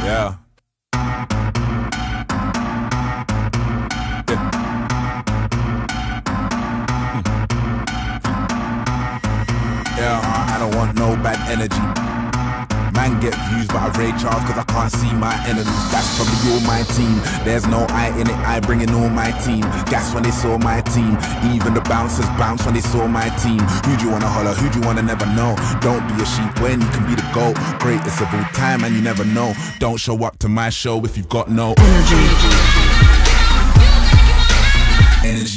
Yeah. Yeah, I don't want no bad energy. Man get views but I rage off cause I can't see my enemies. That's probably all my team. There's no I in it, I bringing all my team. Gas when they saw my team. Even the bouncers bounce when they saw my team. Who do you wanna holler, who do you wanna never know? Don't be a sheep when you can be the GOAT. Greatest of all time and you never know. Don't show up to my show if you've got no energy.